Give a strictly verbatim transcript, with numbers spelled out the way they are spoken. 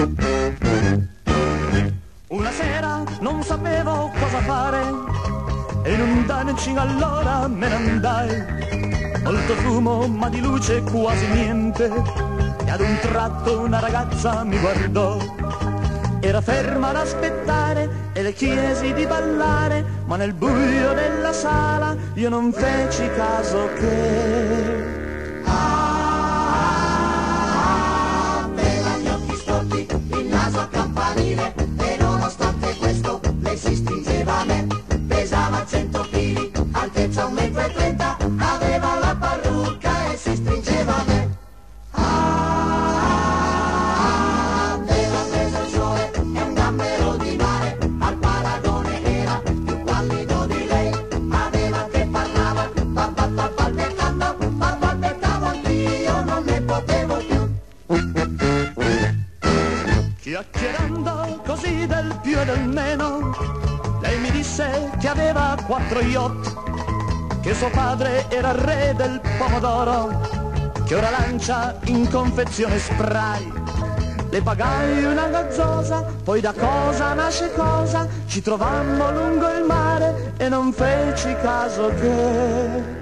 Una sera non sapevo cosa fare e in un dancing allora me ne andai. Molto fumo ma di luce quasi niente, e ad un tratto una ragazza mi guardò. Era ferma ad aspettare e le chiesi di ballare, ma nel buio della sala io non feci caso che... Aveva gli occhi storti, il naso a campanile, e nonostante questo lei si stringeva a me. Pesava cento chili, altezza un metro e trenta, aveva la parrucca e si stringeva a me. Aveva preso il sole e un gambero di mare, al paragone era più pallido di lei. Aveva che parlava, papà balbettando, ma balbettavo anch'io, non ne potevo più. Chiacchierando così del più e del meno, lei mi disse che aveva quattro yacht, che suo padre era re del pomodoro, che ora lancia in confezione spray. Le pagai una gazzosa, poi da cosa nasce cosa, ci trovammo lungo il mare e non feci caso che...